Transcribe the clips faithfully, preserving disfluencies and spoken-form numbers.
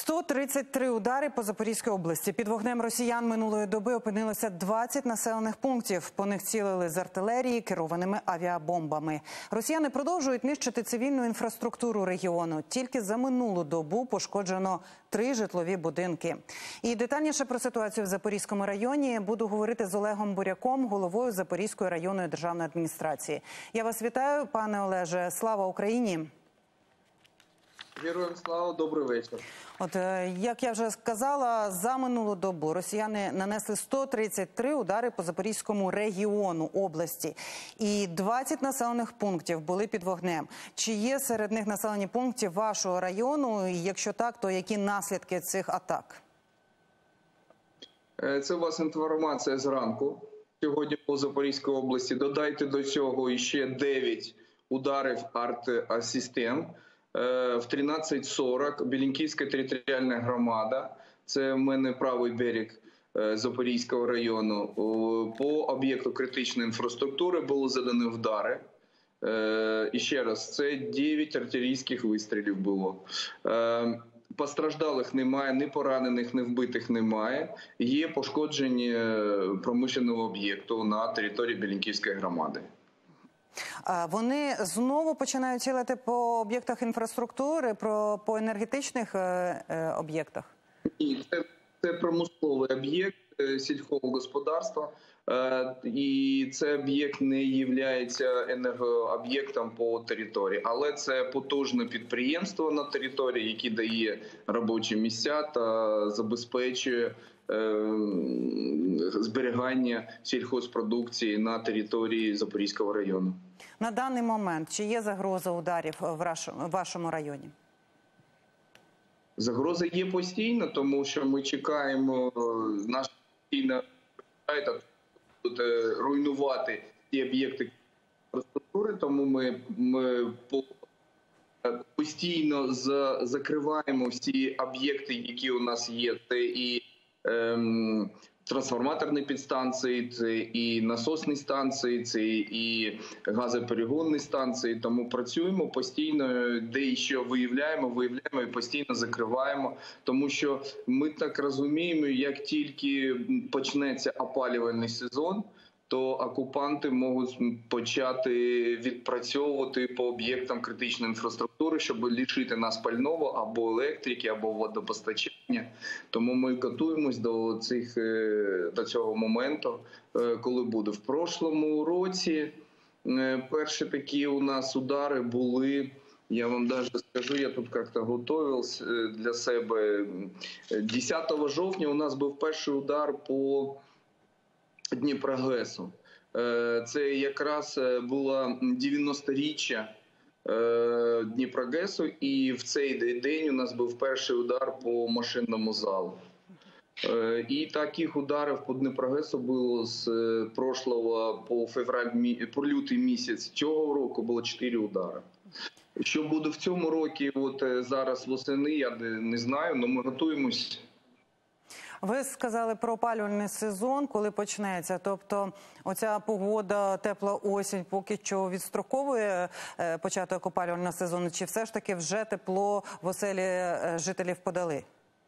сто тридцять три удари по Запорізькій області. Під вогнем росіян минулої доби опинилося двадцять населених пунктів. По них цілили з артилерії керованими авіабомбами. Росіяни продовжують нищити цивільну інфраструктуру регіону. Тільки за минулу добу пошкоджено три житлові будинки. І детальніше про ситуацію в Запорізькому районі буду говорити з Олегом Буряком, головою Запорізької районної державної адміністрації. Я вас вітаю, пане Олеже. Слава Україні! Героям слава, добрий вечір. От, як я вже сказала, за минулу добу росіяни нанесли сто тридцять три удари по Запорізькому регіону області. І двадцять населених пунктів були під вогнем. Чи є серед них населені пункти вашого району? І якщо так, то які наслідки цих атак? Це у вас інформація зранку. Сьогодні по Запорізькій області. Додайте до цього ще дев'ять ударів арт-систем. В тринадцять сорок Білінківська територіальна громада, це в мене правий берег Запорізького району, по об'єкту критичної інфраструктури були задані удари. І ще раз, це дев'ять артилерійських вистрілів було. Постраждалих немає, ні поранених, ні вбитих немає. Є пошкодження промишленого об'єкту на території Білінківської громади. Вони знову починають цілити по об'єктах інфраструктури, про, по енергетичних е, е, об'єктах? Ні, це, це промисловий об'єкт сільськогосподарства. Е, і це об'єкт не є енергооб'єктом по території. Але це потужне підприємство на території, яке дає робочі місця та забезпечує зберігання сільхозпродукції на території Запорізького району. На даний момент чи є загроза ударів в вашому районі? Загроза є постійно, тому що ми чекаємо, наша постійна руйнувати ті об'єкти інфраструктури, тому ми, ми постійно закриваємо всі об'єкти, які у нас є. Це і трансформаторні підстанції, це і насосні станції, це і газоперегонні станції. Тому працюємо постійно, де що виявляємо, виявляємо і постійно закриваємо. Тому що ми так розуміємо, як тільки почнеться опалювальний сезон, то окупанти можуть почати відпрацьовувати по об'єктам критичної інфраструктури, щоб лишити нас пального або електрики, або водопостачання. Тому ми готуємось до цих до цього моменту, коли буде. В прошлому році перші такі у нас удари були. Я вам навіть скажу, я тут як-то готувався для себе. десятого жовтня у нас був перший удар по Дніпрогесу. Це якраз було дев'яносторіччя Дніпрогесу, і в цей день у нас був перший удар по машинному залу. І таких ударів по Дніпрогесу було з прошлого по февраль, по лютий місяць цього року було чотири удари. Що буде в цьому році, от зараз восени, я не знаю, але ми готуємось. Ви сказали про опалювальний сезон, коли почнеться. Тобто оця погода, тепла осінь поки що відстроковує початок опалювального сезону? Чи все ж таки вже тепло в оселі жителів подали?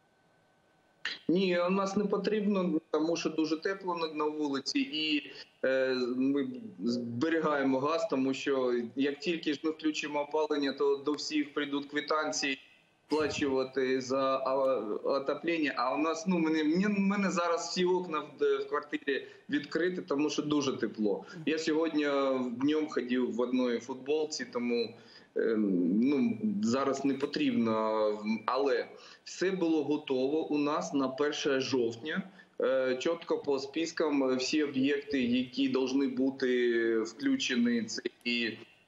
Ні, у нас не потрібно, тому що дуже тепло на вулиці. І е, ми зберігаємо газ, тому що як тільки ж ми включимо опалення, то до всіх прийдуть квитанції сплачувати за отоплення, а у нас, ну, мене, мене зараз всі окна в, в квартирі відкриті, тому що дуже тепло. Я сьогодні днем ходив в одній футболці, тому ну, зараз не потрібно, але все було готово у нас на перше жовтня. Чітко по спискам всі об'єкти, які повинні бути включені, це і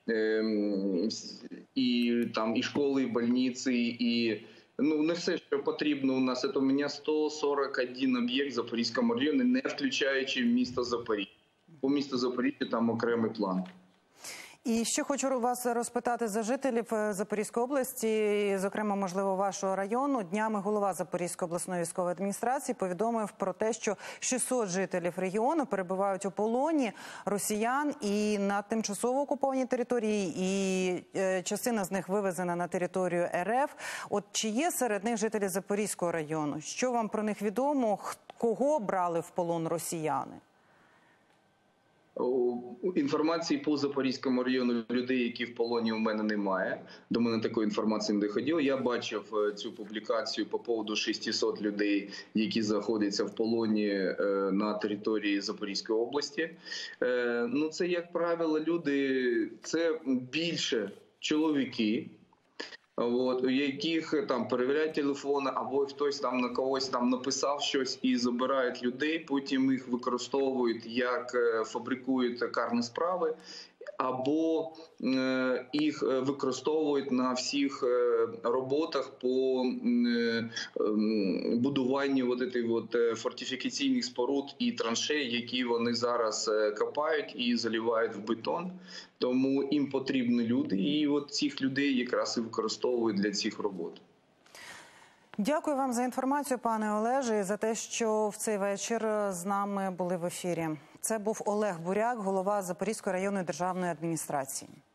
і там і школи, і больниці, і ну не все, що потрібно у нас. Це у мене сто сорок один об'єкт в Запорізькому районі, не включаючи місто Запоріжжя. По місту Запоріжжя там окремий план. І ще хочу вас розпитати за жителів Запорізької області, зокрема, можливо, вашого району. Днями голова Запорізької обласної військової адміністрації повідомив про те, що шістсот жителів регіону перебувають у полоні росіян і на тимчасово окупованій території, і частина з них вивезена на територію РФ. От чи є серед них жителі Запорізького району? Що вам про них відомо? Кого брали в полон росіяни? Інформації по Запорізькому району людей, які в полоні, у мене немає. До мене такої інформації не доходило. Я бачив цю публікацію по поводу шістсот людей, які знаходяться в полоні на території Запорізької області. Ну, це, як правило, люди, це більше чоловіки, От, у яких там перевіряють телефони, або хтось там на когось там написав щось і забирають людей, потім їх використовують, як фабрикують карні справи, або е, їх використовують на всіх е, роботах по е, е, будуванню от этой от фортифікаційних споруд і траншей, які вони зараз копають і заливають в бетон. Тому їм потрібні люди, і от цих людей якраз і використовують для цих робот. Дякую вам за інформацію, пане Олеже, і за те, що в цей вечір з нами були в ефірі. Це був Олег Буряк, голова Запорізької районної державної адміністрації.